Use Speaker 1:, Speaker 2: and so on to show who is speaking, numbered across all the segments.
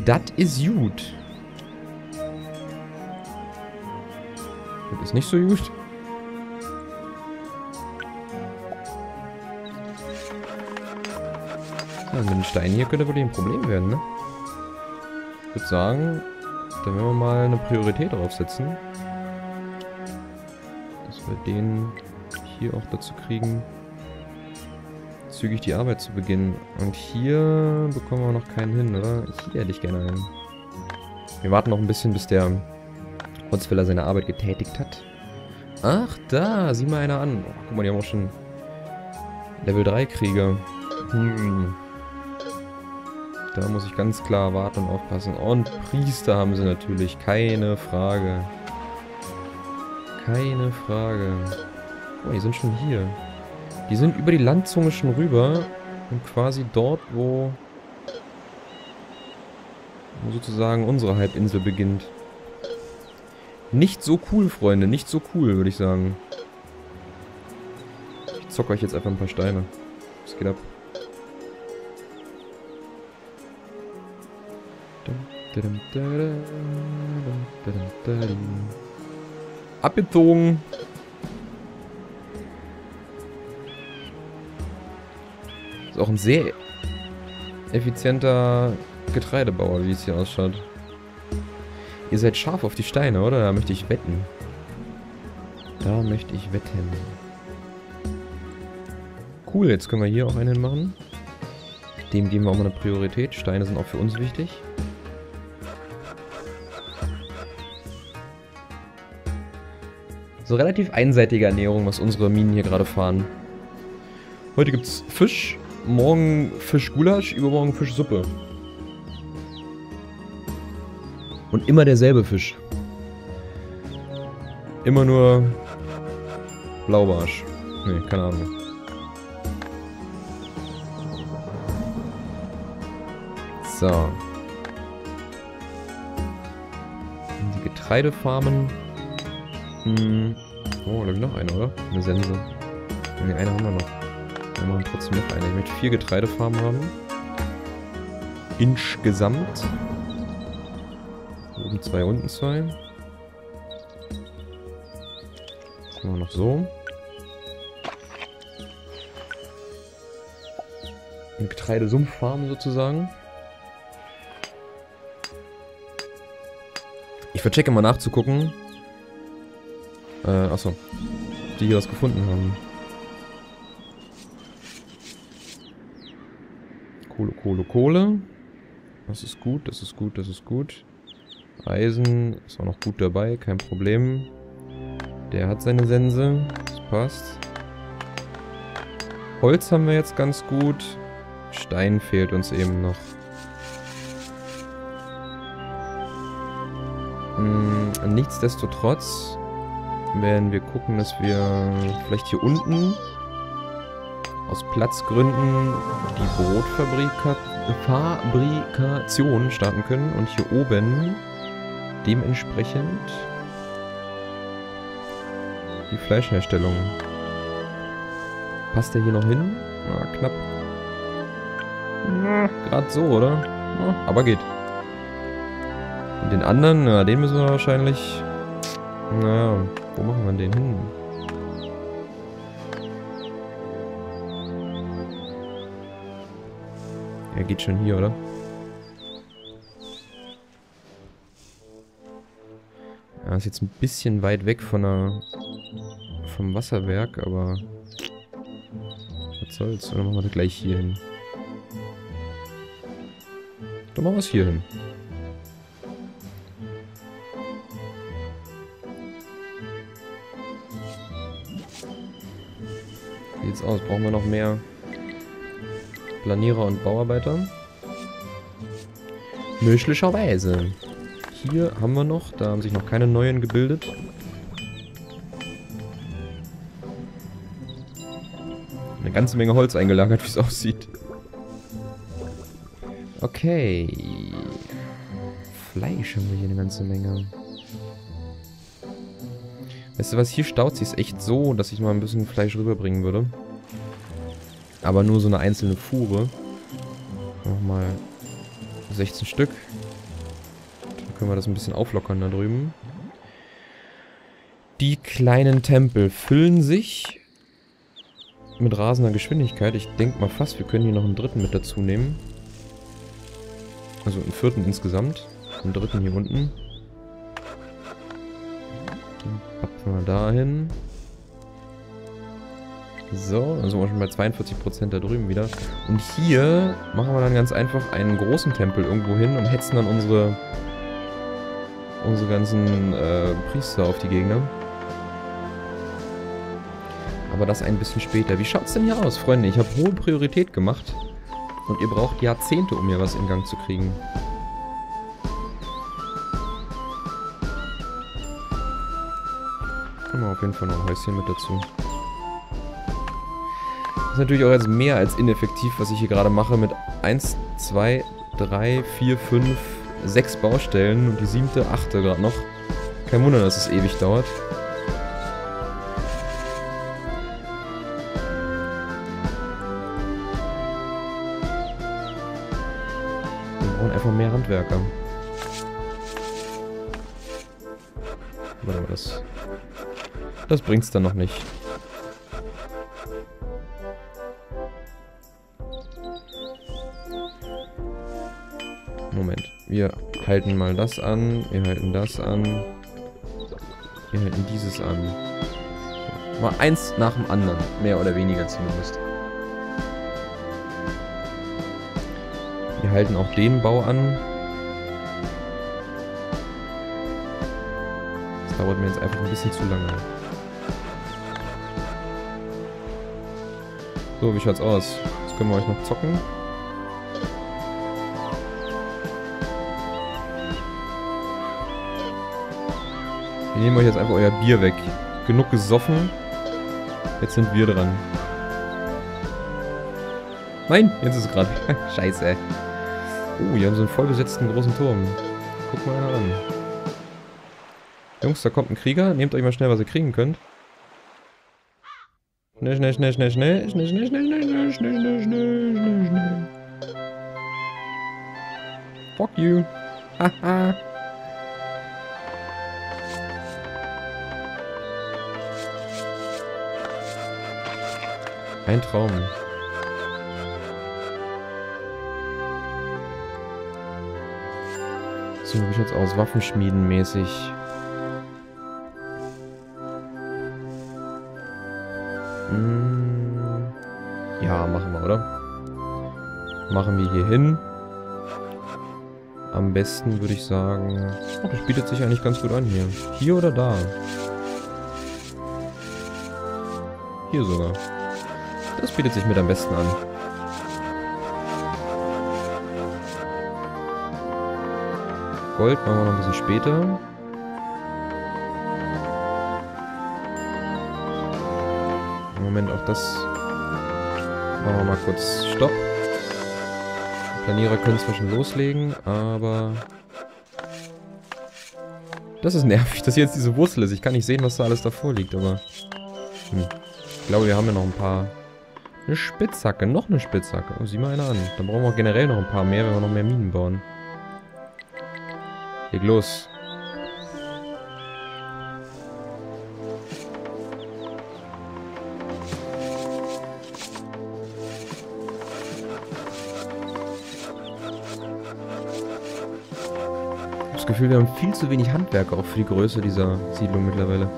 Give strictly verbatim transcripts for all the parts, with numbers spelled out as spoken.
Speaker 1: Das ist gut. Das ist nicht so gut. Ja, mit den Steinen hier könnte wirklich ein Problem werden, ne? Ich würde sagen, da werden wir mal eine Priorität draufsetzen. Dass wir den hier auch dazu kriegen, zügig die Arbeit zu beginnen. Und hier bekommen wir noch keinen hin, oder? Hier hätte ich gerne einen. Wir warten noch ein bisschen, bis der Holzfäller seine Arbeit getätigt hat. Ach, da, sieh mal einer an. Oh, guck mal, die haben auch schon Level drei Krieger. Hm. Da muss ich ganz klar warten und aufpassen. Und Priester haben sie natürlich, keine Frage. Keine Frage. Oh, die sind schon hier. Die sind über die Landzunge schon rüber und quasi dort, wo, wo sozusagen unsere Halbinsel beginnt. Nicht so cool, Freunde, nicht so cool, würde ich sagen. Ich zocke euch jetzt einfach ein paar Steine. Was geht ab? Abgezogen. Ist auch ein sehr effizienter Getreidebauer, wie es hier ausschaut. Ihr seid scharf auf die Steine, oder? Da möchte ich wetten. Da möchte ich wetten. Cool, jetzt können wir hier auch einen machen. Dem geben wir auch mal eine Priorität. Steine sind auch für uns wichtig. So relativ einseitige Ernährung, was unsere Minen hier gerade fahren. Heute gibt's Fisch, morgen Fischgulasch, übermorgen Fischsuppe. Und immer derselbe Fisch. Immer nur Blaubarsch. Nee, keine Ahnung. So. Die Getreidefarmen. Hm. Oh, da noch eine, oder? Eine Sense. Ne, eine haben wir noch. Wir machen trotzdem noch eine. Ich möchte vier Getreidefarmen haben. Insgesamt. Oben zwei, unten zwei. Machen wir noch so. Eine Getreidesumpffarm sozusagen. Ich verchecke mal nachzugucken. Äh, achso. Die hier was gefunden haben. Kohle, Kohle, Kohle. Das ist gut, das ist gut, das ist gut. Eisen ist auch noch gut dabei, kein Problem. Der hat seine Sense. Das passt. Holz haben wir jetzt ganz gut. Stein fehlt uns eben noch. Hm, nichtsdestotrotz werden wir gucken, dass wir vielleicht hier unten aus Platzgründen die Brotfabrikation starten können und hier oben dementsprechend die Fleischherstellung. Passt der hier noch hin? Na, knapp. Na, gerade so, oder? Na, aber geht. Und den anderen, na, den müssen wir wahrscheinlich... Naja, wo machen wir den hin? Er geht schon hier, oder? Ja, ist jetzt ein bisschen weit weg von der, vom Wasserwerk, aber was soll's? Oder machen wir das gleich hier hin? Dann machen wir es hier hin. Wie sieht's aus? Brauchen wir noch mehr Planierer und Bauarbeiter? Möglicherweise. Hier haben wir noch, da haben sich noch keine neuen gebildet. Eine ganze Menge Holz eingelagert, wie es aussieht. Okay. Fleisch haben wir hier eine ganze Menge. Weißt du was, hier staut sich echt so, dass ich mal ein bisschen Fleisch rüberbringen würde. Aber nur so eine einzelne Fuhre. Nochmal sechzehn Stück. können wir das ein bisschen auflockern da drüben. Die kleinen Tempel füllen sich mit rasender Geschwindigkeit. Ich denke mal fast, wir können hier noch einen dritten mit dazu nehmen. Also einen vierten insgesamt. Einen dritten hier unten. Den packen wir dahin. So, dann sind wir schon bei zweiundvierzig Prozent da drüben wieder. Und hier machen wir dann ganz einfach einen großen Tempel irgendwo hin und hetzen dann unsere unsere ganzen äh, Priester auf die Gegner. Aber das ein bisschen später. Wie schaut's denn hier aus, Freunde? Ich habe hohe Priorität gemacht. Und ihr braucht Jahrzehnte, um hier was in Gang zu kriegen. Machen wir auf jeden Fall noch ein Häuschen mit dazu. Das ist natürlich auch jetzt mehr als ineffektiv, was ich hier gerade mache mit eins, zwei, drei, vier, fünf, sechs Baustellen und die siebte, achte gerade noch. Kein Wunder, dass es ewig dauert. Wir brauchen einfach mehr Handwerker. Aber das, das bringt's dann noch nicht. Moment, wir halten mal das an, wir halten das an, wir halten dieses an. Mal eins nach dem anderen, mehr oder weniger zumindest. Wir halten auch den Bau an. Das dauert mir jetzt einfach ein bisschen zu lange. So, wie schaut's aus? Jetzt können wir euch noch zocken. Wir nehmen euch jetzt einfach euer Bier weg. Genug gesoffen. Jetzt sind wir dran. Nein, jetzt ist es gerade. Scheiße. Oh, hier haben sie einen voll besetzten großen Turm. Guck mal an. Jungs, da kommt ein Krieger. Nehmt euch mal schnell, was ihr kriegen könnt. Schnell, schnell, schnell, schnell, schnell. Schnell, schnell, schnell, schnell, schnell, schnell, schnell, schnell, schnell, schnell. Fuck you. Haha. Ein Traum. So, wie schaut's aus? Waffenschmieden mäßig. Hm. Ja, machen wir, oder? Machen wir hier hin. Am besten würde ich sagen... Oh, das bietet sich eigentlich ganz gut an hier. Hier oder da? Hier sogar. Das bietet sich mit am besten an. Gold machen wir noch ein bisschen später. Moment, auch das machen wir mal kurz Stopp. Die Planierer können zwar schon loslegen, aber das ist nervig, dass jetzt diese Wurzel ist. Ich kann nicht sehen, was da alles davor liegt, aber hm. Ich glaube, wir haben ja noch ein paar... Eine Spitzhacke, noch eine Spitzhacke. Oh, sieh mal einer an. Dann brauchen wir generell noch ein paar mehr, wenn wir noch mehr Minen bauen. Leg los. Ich habe das Gefühl, wir haben viel zu wenig Handwerker, auch für die Größe dieser Siedlung mittlerweile.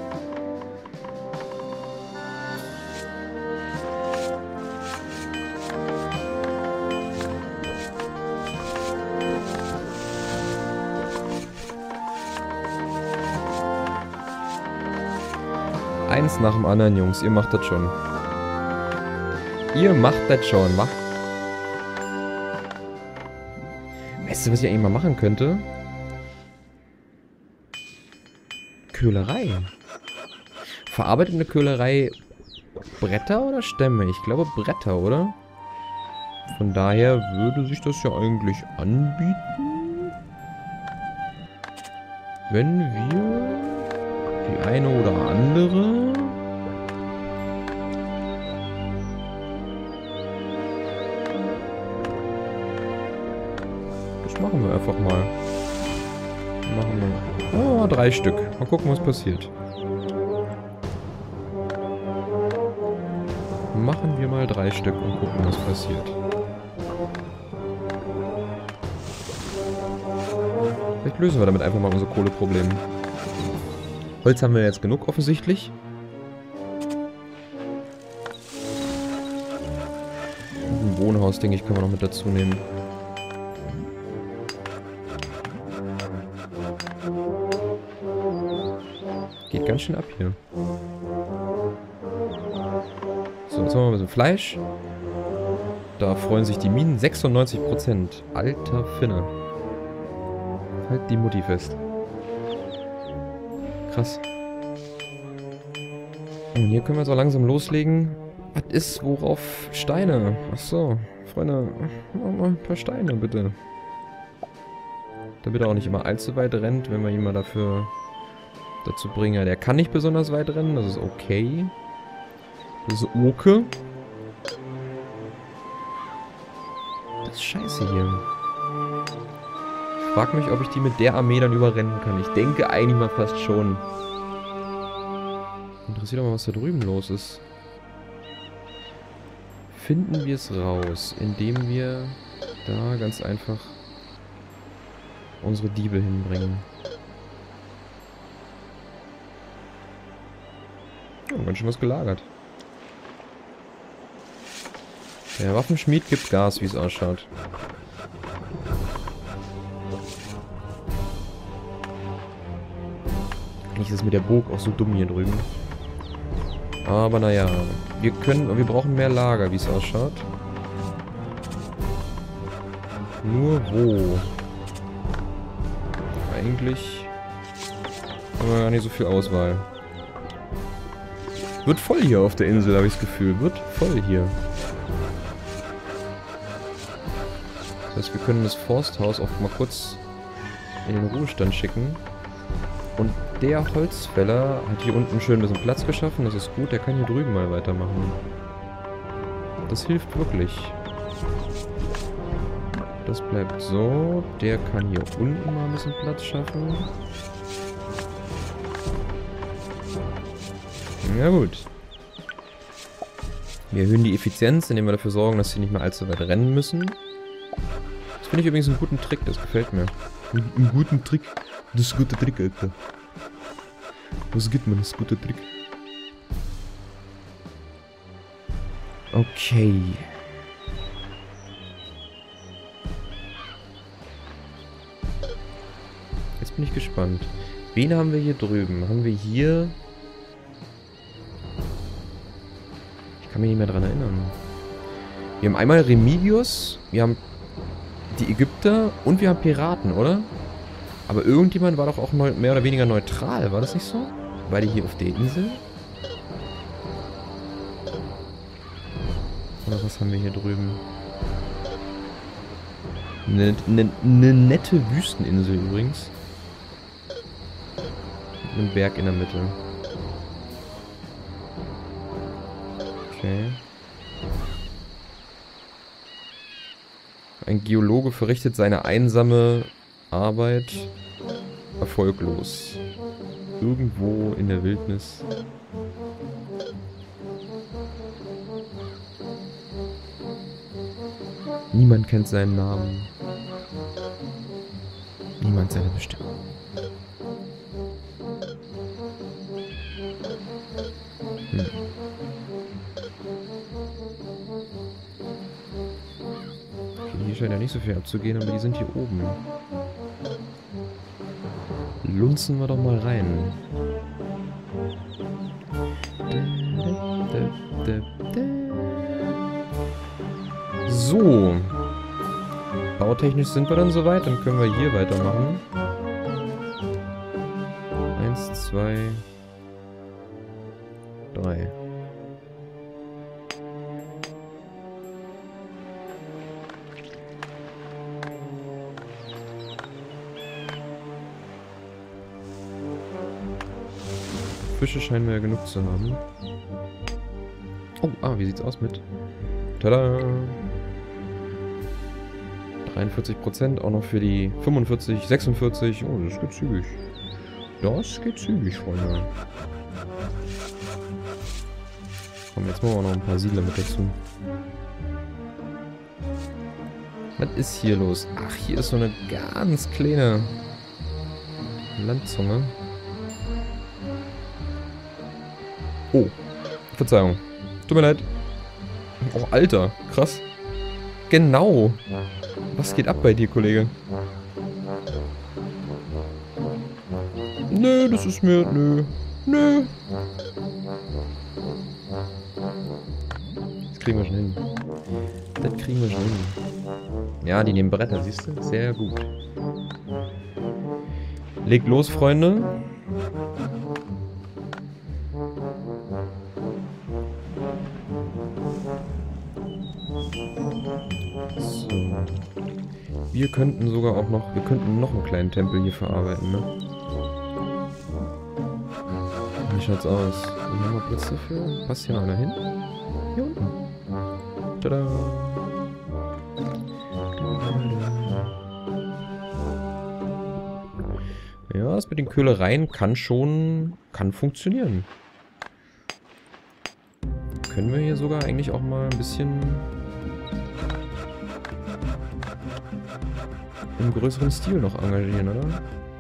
Speaker 1: Eins nach dem anderen, Jungs. Ihr macht das schon. Ihr macht das schon, wa? Weißt du, was ich eigentlich mal machen könnte? Köhlerei. Verarbeitet eine Köhlerei Bretter oder Stämme? Ich glaube Bretter, oder? Von daher würde sich das ja eigentlich anbieten, wenn wir die eine oder andere das machen wir einfach mal. Machen wir. Oh, drei Stück. Mal gucken, was passiert. Machen wir mal drei Stück und gucken, was passiert. Vielleicht lösen wir damit einfach mal unser Kohleproblem. Holz haben wir jetzt genug, offensichtlich. Ein Wohnhaus, denke ich, können wir noch mit dazu nehmen. Geht ganz schön ab hier. So, jetzt haben wir ein bisschen Fleisch. Da freuen sich die Minen. sechsundneunzig Prozent. Alter Finne. Halt die Mutti fest. Krass. Und hier können wir jetzt auch langsam loslegen. Was ist, worauf Steine? Achso, Freunde, mal ein paar Steine bitte. Damit er auch nicht immer allzu weit rennt, wenn wir ihn mal dafür dazu bringen. Ja, der kann nicht besonders weit rennen, das ist okay. Das ist okay. Das ist scheiße hier. Ich frage mich, ob ich die mit der Armee dann überrennen kann. Ich denke eigentlich mal fast schon. Interessiert aber, was da drüben los ist. Finden wir es raus, indem wir da ganz einfach unsere Diebe hinbringen. Oh, ganz schön was gelagert. Der Waffenschmied gibt Gas, wie es ausschaut. Eigentlich ist es mit der Burg auch so dumm hier drüben. Aber naja, wir können, wir brauchen mehr Lager, wie es ausschaut. Nur wo? Eigentlich haben wir gar nicht so viel Auswahl. Wird voll hier auf der Insel, habe ich das Gefühl. Wird voll hier. Das heißt, wir können das Forsthaus auch mal kurz in den Ruhestand schicken. Und der Holzfäller hat hier unten schön ein bisschen Platz geschaffen. Das ist gut. Der kann hier drüben mal weitermachen. Das hilft wirklich. Das bleibt so. Der kann hier unten mal ein bisschen Platz schaffen. Ja gut. Wir erhöhen die Effizienz, indem wir dafür sorgen, dass sie nicht mehr allzu weit rennen müssen. Das finde ich übrigens einen guten Trick. Das gefällt mir. Einen guten Trick. Das ist ein guter Trick, Alter. Was gibt man? Das ist ein guter Trick. Okay. Jetzt bin ich gespannt. Wen haben wir hier drüben? Haben wir hier... Ich kann mich nicht mehr dran erinnern. Wir haben einmal Remigius, wir haben die Ägypter und wir haben Piraten, oder? Aber irgendjemand war doch auch mehr oder weniger neutral, war das nicht so? War die hier auf der Insel? Oder was haben wir hier drüben? Eine ne, ne nette Wüsteninsel übrigens. Mit einem Berg in der Mitte. Okay. Ein Geologe verrichtet seine einsame Arbeit erfolglos. Irgendwo in der Wildnis. Niemand kennt seinen Namen. Niemand seine Bestimmung. Hm. Okay, hier scheint ja nicht so viel abzugehen, aber die sind hier oben. Lunzen wir doch mal rein. So. Bautechnisch sind wir dann soweit. Dann können wir hier weitermachen. Eins, zwei, drei. Fische scheinen wir ja genug zu haben. Oh, ah, wie sieht's aus mit? Tada! dreiundvierzig Prozent, auch noch für die fünfundvierzig, sechsundvierzig. Oh, das geht zügig. Das geht zügig, Freunde. Komm, jetzt machen wir noch ein paar Siedler mit dazu. Was ist hier los? Ach, hier ist so eine ganz kleine Landzunge. Oh, Verzeihung. Tut mir leid. Oh, Alter, krass. Genau. Was geht ab bei dir, Kollege? Nö, das ist mir... Nö. Nö. Das kriegen wir schon hin. Das kriegen wir schon hin. Ja, die nehmen Bretter, siehst du? Sehr gut. Legt los, Freunde. So. Wir könnten sogar auch noch... Wir könnten noch einen kleinen Tempel hier verarbeiten, ne? Wie schaut's aus? Haben wir Platz dafür? Passt hier einer hin? Hier unten. Tada! Ja, das mit den Köhlereien kann schon... kann funktionieren. Können wir hier sogar eigentlich auch mal ein bisschen... im größeren Stil noch engagieren, oder?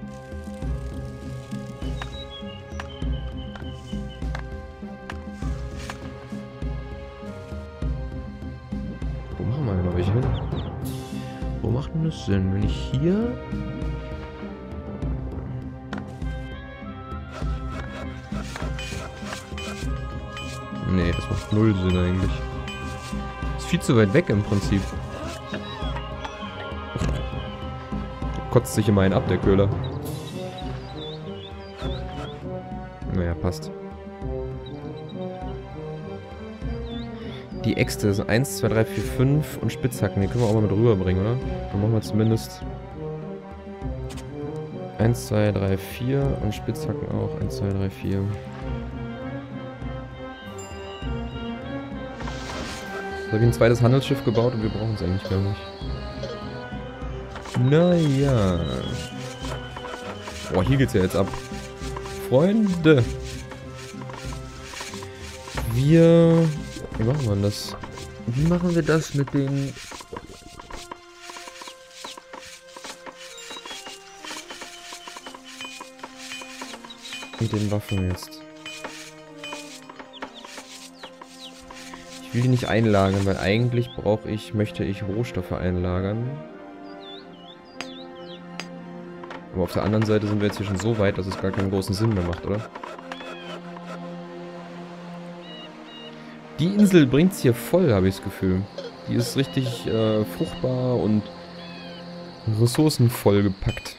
Speaker 1: Wo machen wir denn noch welche hin? Wo macht denn das Sinn? Wenn ich hier... Nee, das macht null Sinn eigentlich. Ist viel zu weit weg im Prinzip. Kotzt sich immer einen ab, der Köhler. Naja, passt. Die Äxte sind eins, zwei, drei, vier, fünf und Spitzhacken. Die können wir auch mal mit rüberbringen, oder? Dann machen wir zumindest eins, zwei, drei, vier und Spitzhacken auch. eins, zwei, drei, vier. Jetzt habe ich ein zweites Handelsschiff gebaut und wir brauchen es eigentlich gar nicht. Naja. Boah, hier geht's ja jetzt ab. Freunde. Wir... Wie machen wir das? Wie machen wir das mit den... Mit den Waffen jetzt? Ich will die nicht einlagern, weil eigentlich brauche ich, möchte ich Rohstoffe einlagern. Aber auf der anderen Seite sind wir jetzt hier schon so weit, dass es gar keinen großen Sinn mehr macht, oder? Die Insel bringt es hier voll, habe ich das Gefühl. Die ist richtig äh, fruchtbar und ressourcenvoll gepackt.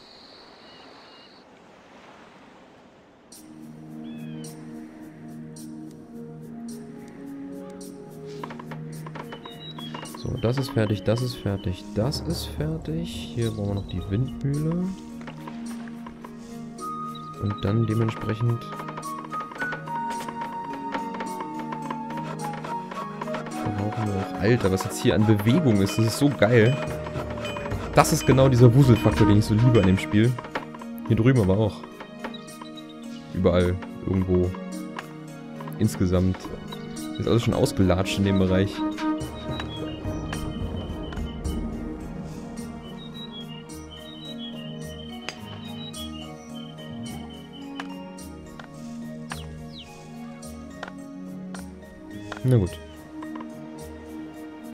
Speaker 1: So, das ist fertig, das ist fertig, das ist fertig. Hier brauchen wir noch die Windmühle. Und dann dementsprechend... brauchen wir auch... Alter, was jetzt hier an Bewegung ist, das ist so geil. Das ist genau dieser Wuselfaktor, den ich so liebe an dem Spiel. Hier drüben aber auch. Überall, irgendwo. Insgesamt. Ist alles schon ausgelatscht in dem Bereich. Na gut.